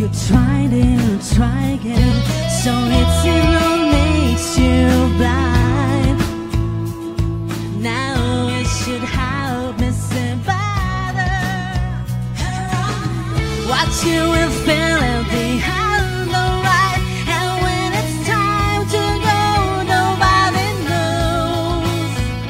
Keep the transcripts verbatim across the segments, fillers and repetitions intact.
You tried and tried again, so it still makes you blind. Now it should help me see better what you will feel at the end of life. And when it's time to go, nobody knows.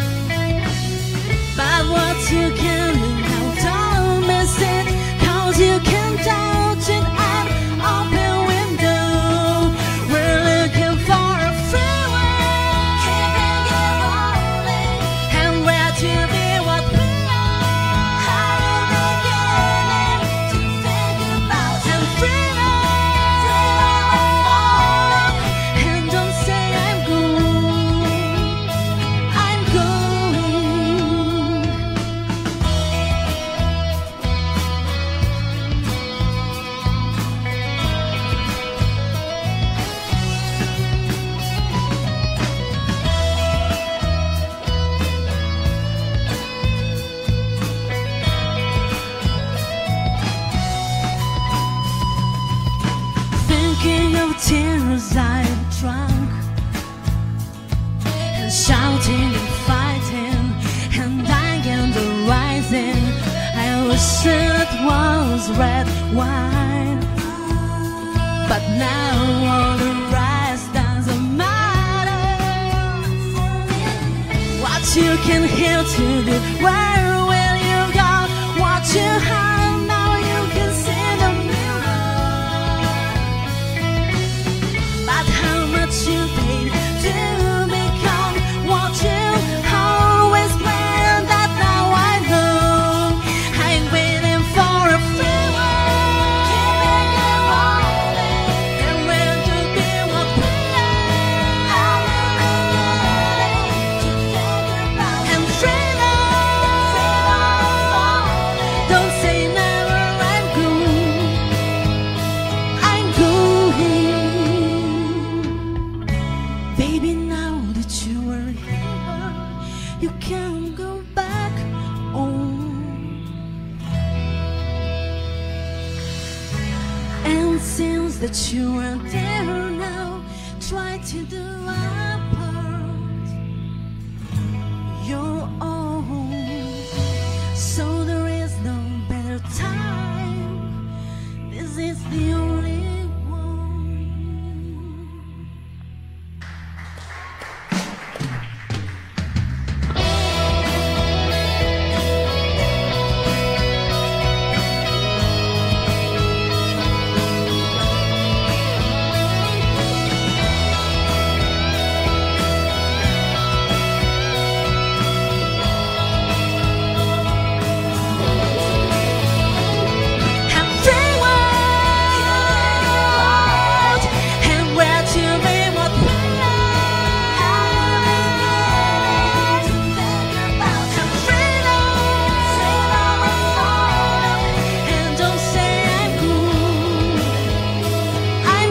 But what you can do now, don't miss it, 'cause you can touch it and open window. We're looking for a freeway, keeping it rolling, and where to be what we are. How we beginning to think about and freedom, freedom falling. And don't say I'm going, I'm going. Thinking of tears I've drunk, and shouting and fighting, and dying and the rising. I wish it was red wine, but now all the rest doesn't matter. What you can hear to do, where will you go? What you have now, you can see the mirror. But how much you paid to become what you always planned, that now I know. I'm waiting for a freeway, keeping it rolling, and where to be what we are. How we beginning to think about and freedom, freedom falling. Don't say never, I'm going, I'm going. Baby, now that you are here, you can't go back home. And since that you are there now, try to do our part, your own. So there is no better time. This is the only one. And freeway, and where to be what we are. How we beginning to think about and freedom, freedom falling. And don't say I'm going, I'm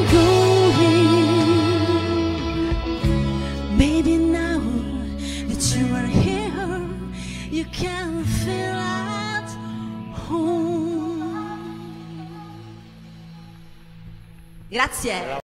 going. Baby, now that you are here, you can feel at home. Grazie.